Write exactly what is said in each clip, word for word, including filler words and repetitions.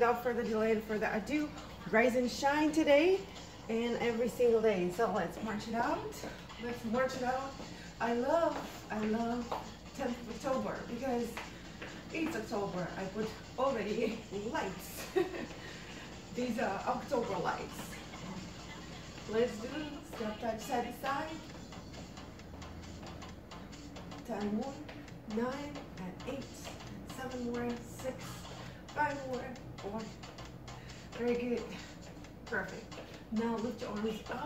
without further delay and further ado, rise and shine today and every single day. So let's march it out. Let's march it out. I love, I love tenth of October because it's October. I put already lights. These are October lights. Let's do step touch side to side. ten more, nine, and eight, seven more, six, five more, four. Very good. Perfect. Now lift your arms up.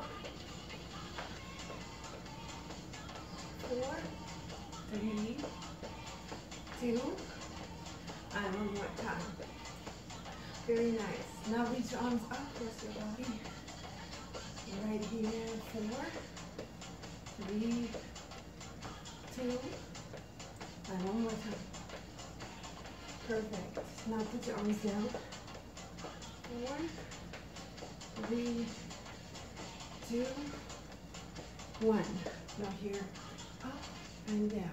Four, three, two, and one more time. Very nice. Now reach your arms up towards your body. Right here. Four, three, two, and one more time. Perfect. Now put your arms down. Four, three, two, one. Now here, up and down.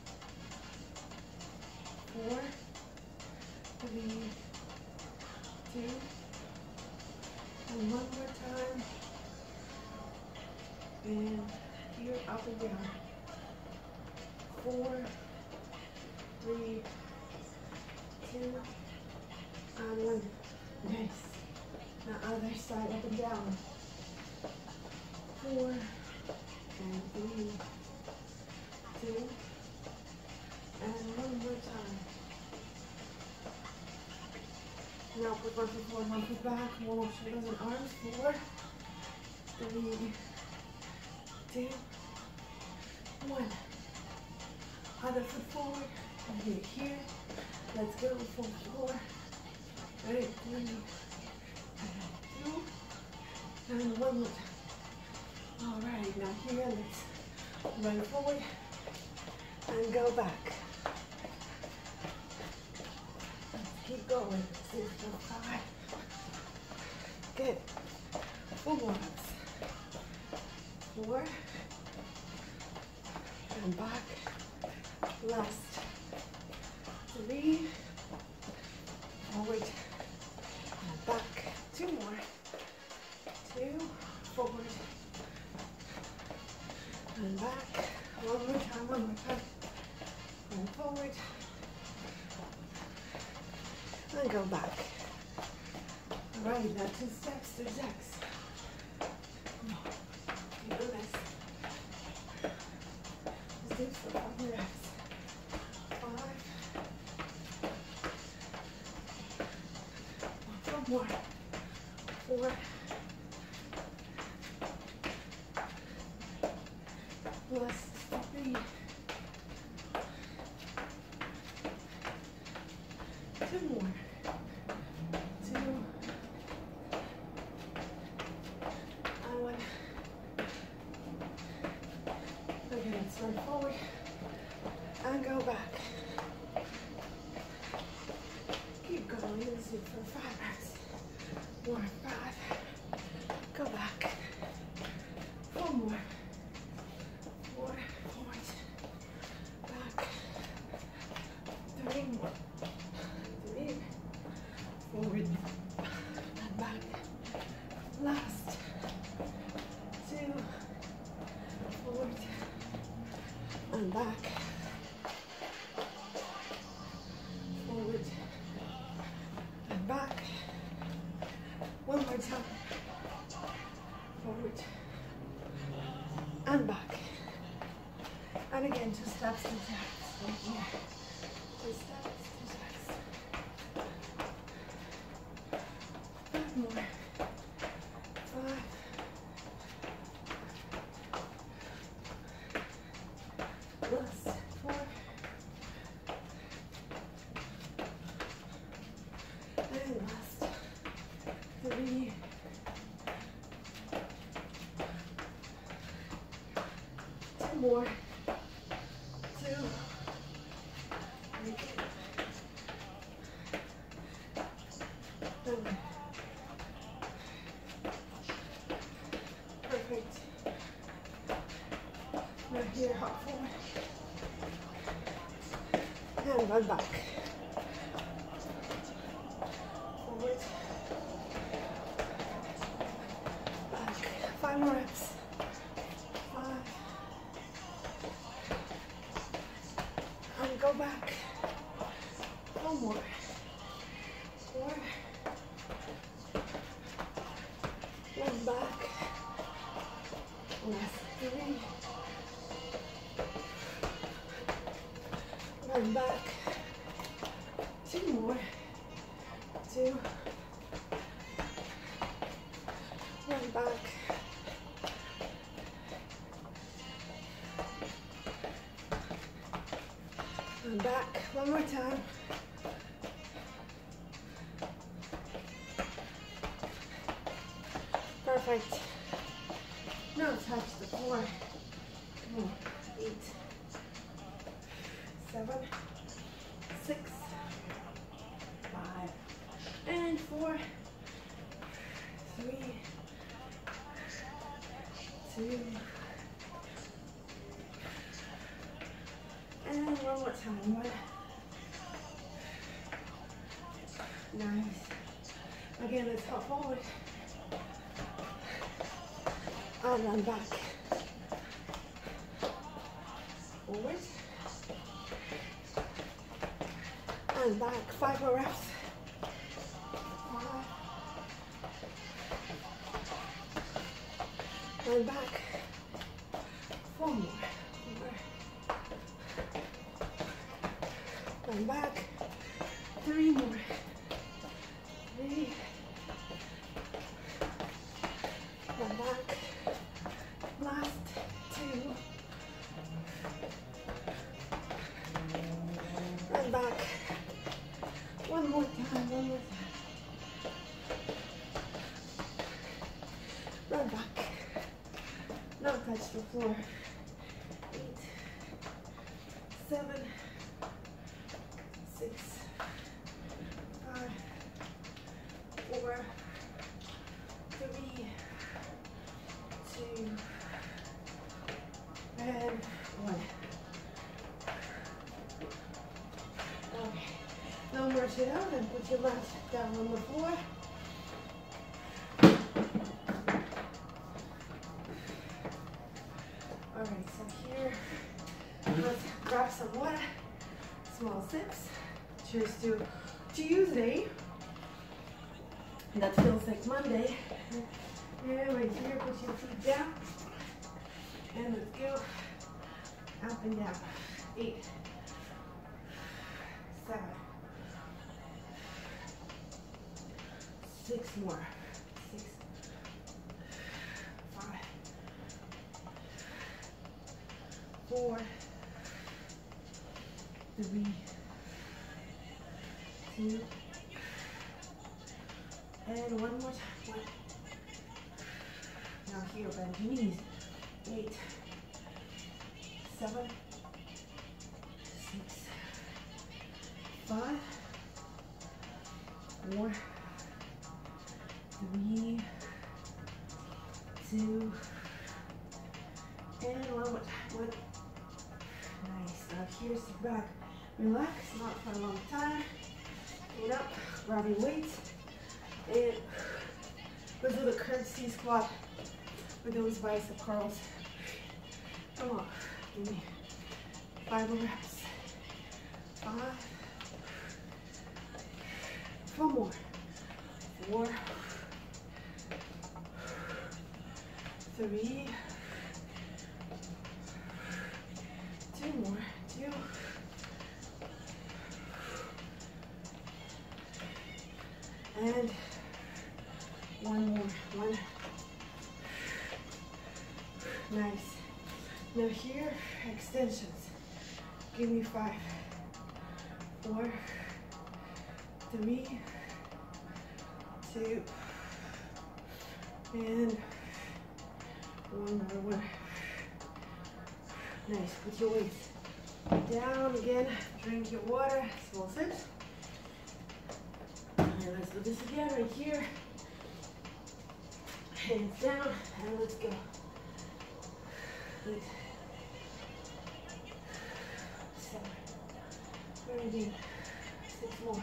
Four, three, two, and one more time. And here, up and down. Four, three, two, and one. Nice. Now other side, up and down. Four, and three, two, and one more time. Now put one foot forward, one foot back, more shoulders and arms. Four, three, two, one. Other foot forward, and here, here. Let's go, full floor. Ready, three, and two, and one more time. All right, now here, let's run forward and go back. Let's keep going. Six, four, five. Good. Four more reps. Four, and back. Last. Three, forward, and back. Two more. Two, forward, and back. One more time, one more time. And forward, and go back. All right, now two steps, two steps. Come on, you do this. Let's do it for five more reps. More. Four. Plus three. Two more. Two. And one. Okay, let's run forward and go back. Keep going. Let's do it for five reps. More, five, go back, four more, four, forward, back, three more, three, forward, and back, last, two, forward, and back, forward, and back. One more time. Forward and back. And again, two steps, two steps. Right here. Two steps, two steps. Five more. Five. Last. Four. And last. Three, two more, two, three, and perfect. Now here, hop forward, and run back. Forward, Five more reps. Five. And go back. One more. Four. One back. Last three. One back. Two more. Two. One back. And back. One more time. Perfect. Now touch the floor. Come on. Eight. Seven. Six. Five. And four. Three. Two. And one more time. One. Nice. Again, let's hop forward. And then back. Forward. And back. Five more reps. Five. And back. Four more. Four. And back. Three more. Three. And back. Last two. And back. One more time, one more time. Run back. Now touch the floor. Eight, seven, six, five, four, three, two, and one. Okay. Now march it out and put your mat down on the floor. Alright, so here, let's grab some water, small sips. Cheers to Tuesday. That feels like Monday. And right here, put your feet down. And let's go up and down. Eight, seven, six more. Six, five, four, three, two, and one more time. One. Now here, bend your knees. Eight, seven, six, five, four, three, two, and one more time. One. Nice. Now here's the back. Relax, not for a long time. Get up, grab your weights, and let's do the curtsy squat with those bicep curls. Come on, give me five more reps. Five. Four more. Four. Three. Two more. Two. And one more. One. Nice. Now here, extensions. Give me five. Four. Three. Two. And one more one. Nice. Put your weights down again. Drink your water. Small sips. And let's do this again right here. Hands down and let's go. Eight. Seven. Very deep. Six more.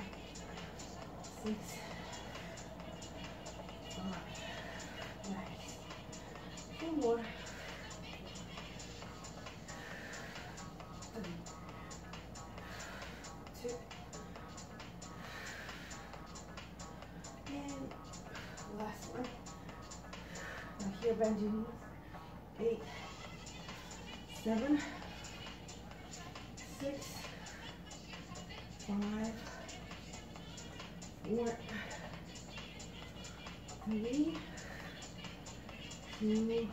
Six. Five. Nice. more. Three, two, and last one. Now here, bend your knees. Eight, seven, six, five, four, three, two,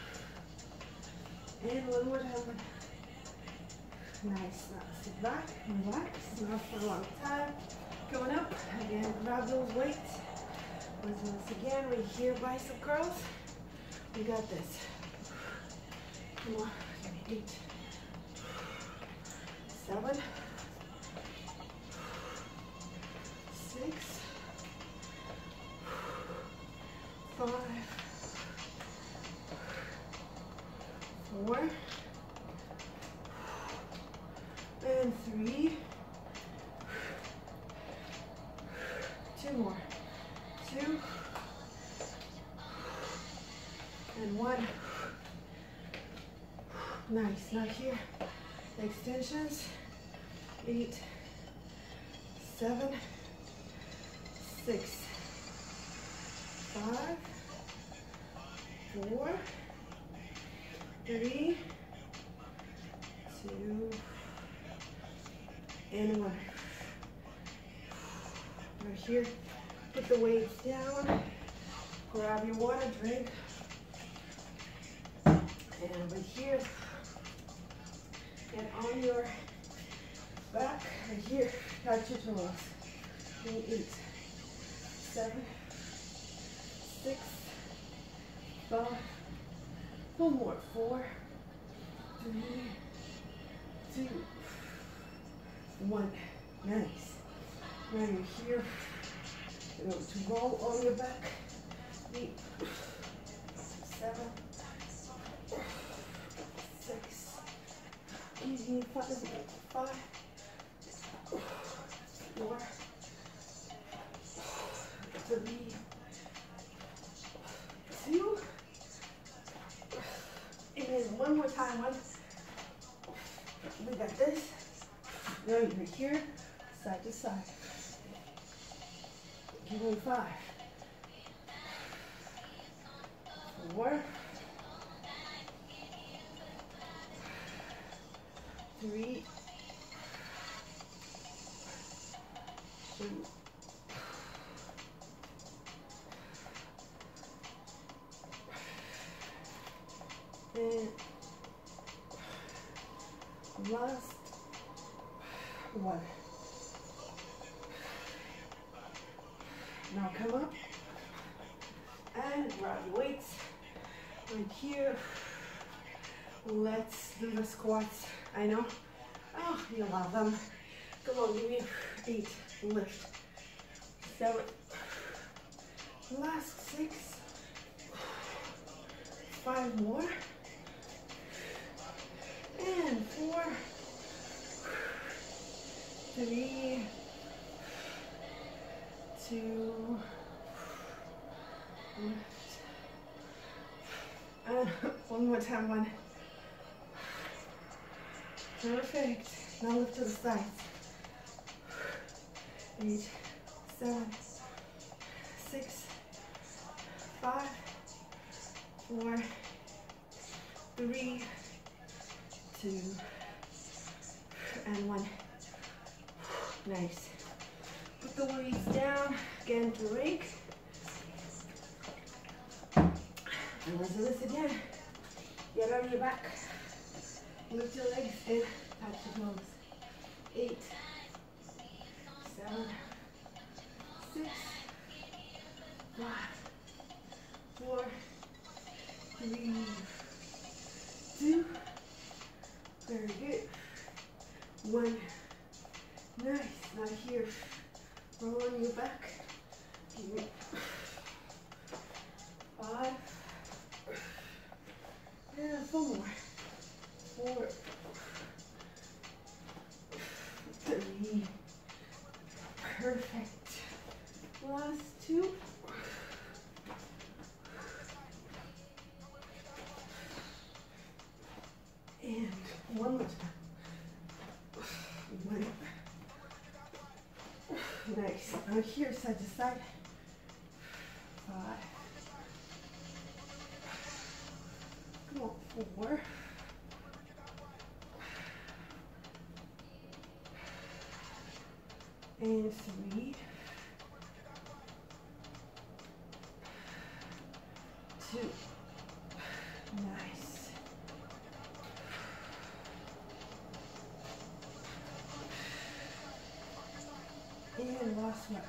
and one more time. Nice. Now sit back, relax. Not for a long time. Going up. Again, grab those weights. Once again, right here, bicep curls. We got this. Come on. Give me eight, seven, six, five, four, and three, two more, two, and one. Nice. Now here, extensions. Eight, seven, six, five, four, three, two, and one. Right here, put the weights down. Grab your water, drink. And over here, and on your back, right here, touch your toes. Eight, seven, six, five, one more, four, three, two, one. Nice. Now you're here. You're going to roll on your back. Eight, seven, six, easy, five, five, four, three, two, and then one more time. One. We got this. Now you're here, side to side. Give me five, four, three, two, and last one. Now come up and grab your weights right here. Let's do the squats. I know. Oh, you love them. Come on, give me eight. Lift. Seven. Last six. Five more. And four. Three. Two. Lift. And one more time. One. Perfect. Now lift to the sides. Eight, seven, six, five, four, three, two, and one. Nice. Put the weights down. Again, drink. And let's do this again. Get on your back. Lift your legs and touch your toes. Eight, seven, six, five, four, three, two, very good, one. Nice. Now here, roll on your back. Give me five, and four more. Four, three, perfect. Last two, here, side to side. Five. Come on, four. And three. Two. Nice. And last one.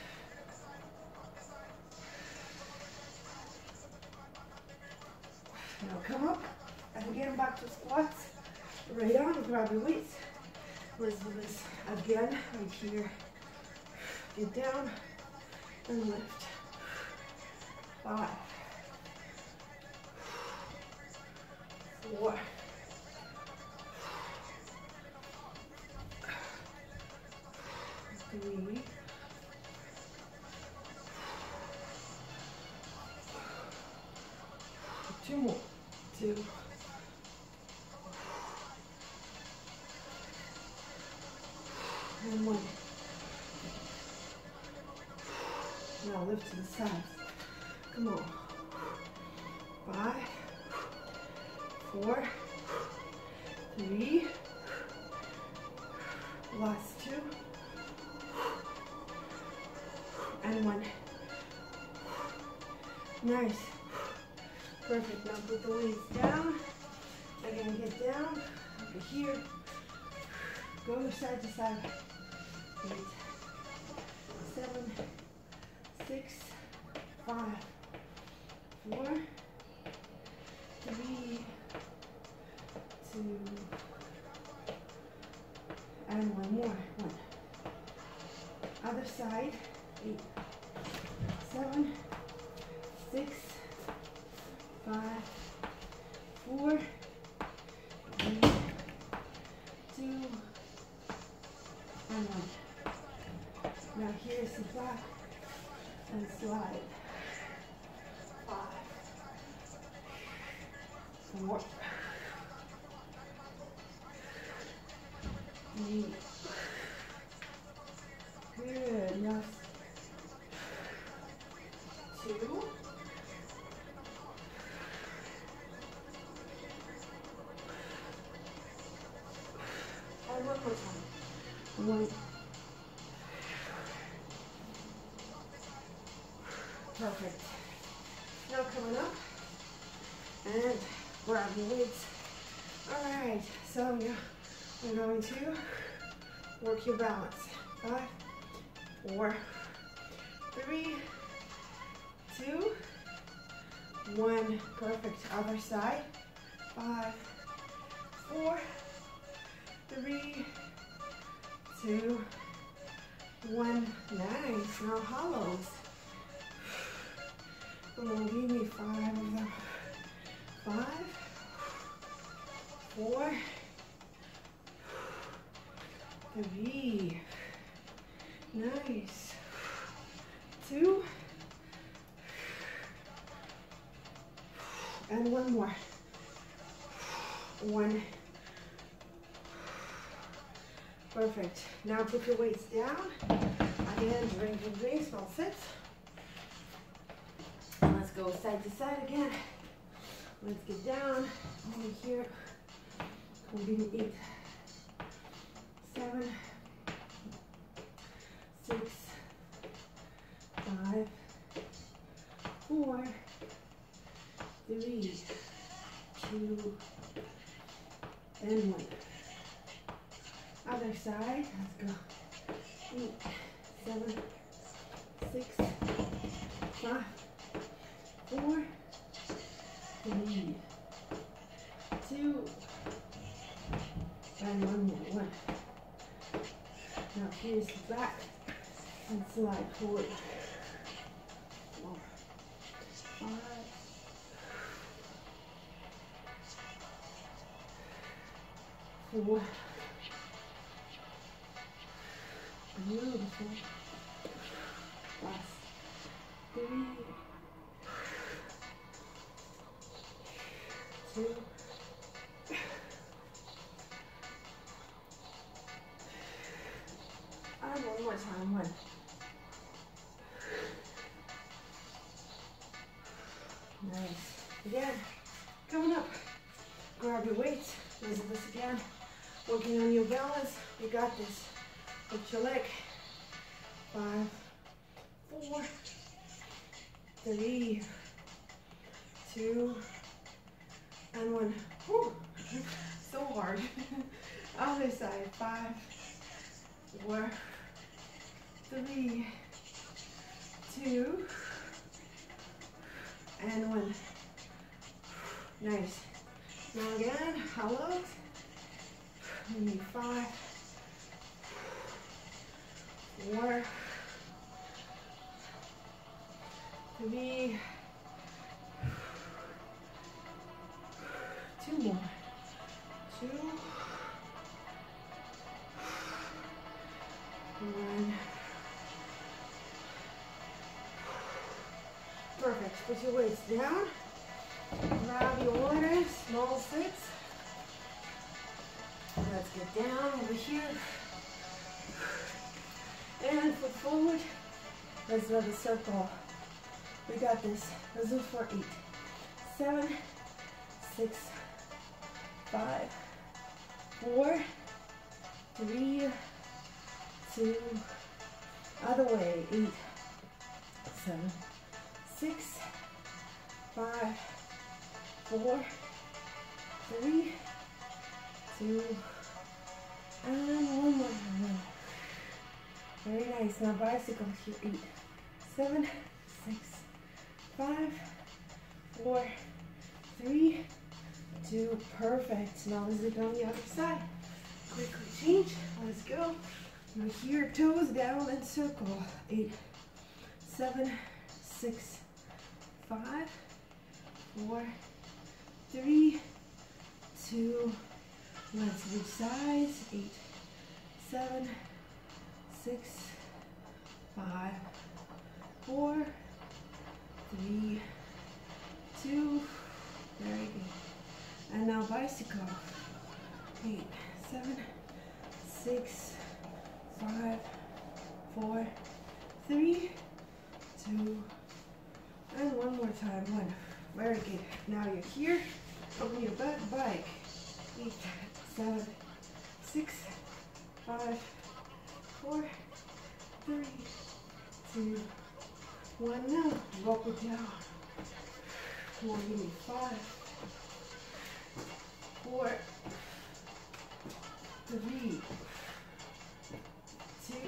Now come up and again back to squats. Right on, grab your weights. Let's do this again, right here. Get down and lift. Five. Four. Three. Two more. Two. And one. Now lift to the sides. Come on. Five. Four. Three. Last two. And one. Nice. Perfect. Now put the weights down. Again, get down. Over here. Go side to side. Eight, seven, six, five, four, three, two, and one more. One. Other side. Eight, seven, six, five, four, three, two, and one. Now here's the back and slide. Five, four, three. Good. Now two. And one more time. One. Perfect. Now coming up and grab your weights. All right, so yeah, we're going to work your balance. Five, four, three, two, one. Perfect. Other side. Five, four, three, two, one. Nice. Now hollows. Come on, give me five of them. Five, four, three, nice, two, and one more. One. Perfect. Now put your weights down. Again, drink and drink, small sips. Let's go side to side again. Let's get down over here. We'll give me eight, seven, six, five, four, three, two, and one. Other side. Let's go. Eight, seven, six, five, four, three, two, and one more. One. Now here's the back and slide forward. Four, five, four. Beautiful. Last three, two, and one more time. One, Nice. Again, coming up. Grab your weights. Raise this again. Working on your balance. You got this. Lift your leg. Five, four, three, two, and one. Whew. So hard. Other side. Five, four, three, two, and one. Nice. Now again, hollow. Maybe five, four, three, two more, two, one. Perfect. Put your weights down. Grab your water, small sips. Let's get down over here. And foot forward. Let's do the circle. We got this. Let's do it for eight, seven, six, five, four, three, two, other way. Eight, seven, six, five, four, three, two, and one more. Very nice. Now bicycle here. Eight, seven, six, five, four, three, two. Perfect. Now let's do it on the other side. Quickly change. Let's go. Now here, toes down and circle. Eight, seven, six, five, four, three, two. Let's switch sides. Eight, seven, six, five, four, three, two. Very good. And now bicycle. Eight, seven, six, five, four, three, two, and one more time. One. Very good. Now you're here. Open your butt. Bike. Eight, seven, six, five, four, three, two, one. Now drop it down. Come on, give me five, four, three, two,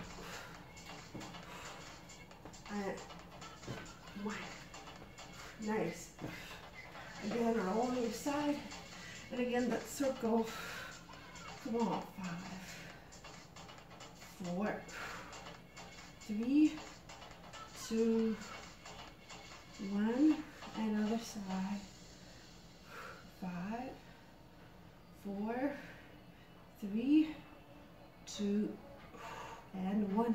and one. Nice. Again, roll on your side. And again, that circle. Come on. Five, four, three, two, one. And other side. Five, four, three, two, and one.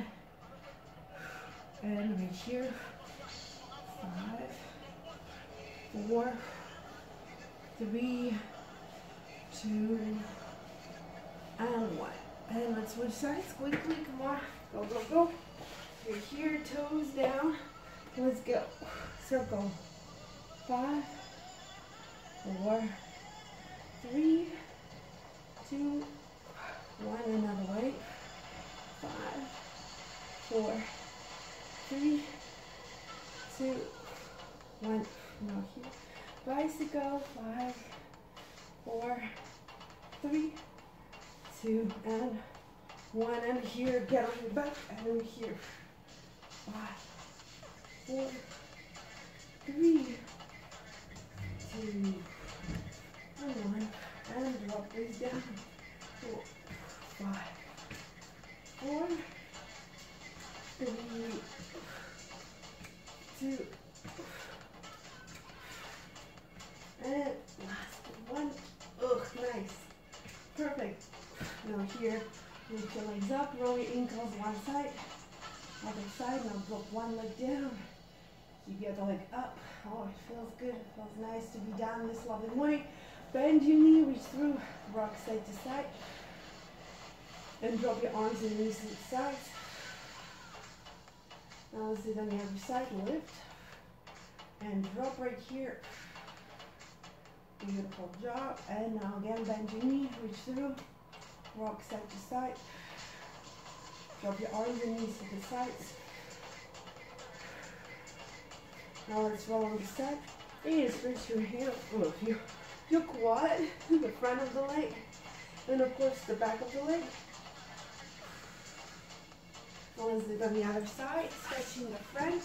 And right here. Five, four, three, two, and one. And let's switch sides quickly. Come on. Go, go, go. You're here, toes down. Let's go. Circle. Five, four, three, two, one. Another way. Five, four, three, two, one. Now here. Bicycle. Five, four, three, two, and one. And here, get on your back. And here. Five, four, three, two, and one. And drop these down. Four, five, four, three, two, and last one. Ugh, nice. Perfect. Now here, lift your legs up, roll your ankles one side, other side. Now drop one leg down. You get the leg up. Oh, it feels good. It feels nice to be down this lovely morning. Bend your knee, reach through, rock side to side. And drop your arms and knees to the sides. Now let's do it on the other side. Lift and drop right here. Beautiful job. And now again, bend your knee, reach through, rock side to side. Drop your arms and knees to the sides. Now let's roll on the side. And stretch your heel, oh, your, your quad, the front of the leg, and of course the back of the leg. Now let's do it on the other side, stretching the front.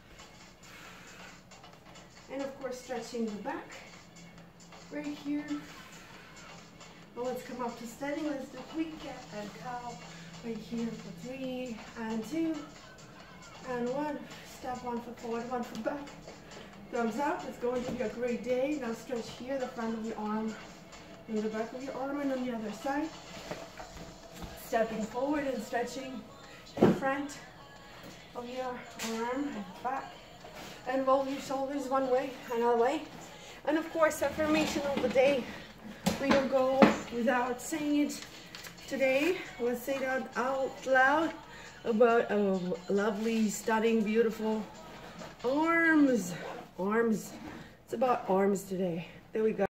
And of course stretching the back. Right here. Now let's come up to standing. Let's do quick cat and cow. Right here for three and two and one. Step one foot forward, one foot back. Thumbs up. It's going to be a great day. Now stretch here, the front of your arm and the back of your arm, and on the other side. Stepping forward and stretching in front of your arm and back. And roll your shoulders one way, another way. And of course, affirmation of the day. We don't go without saying it today. Let's say that out loud about a lovely, stunning, beautiful arms. Arms. It's about arms today. There we go.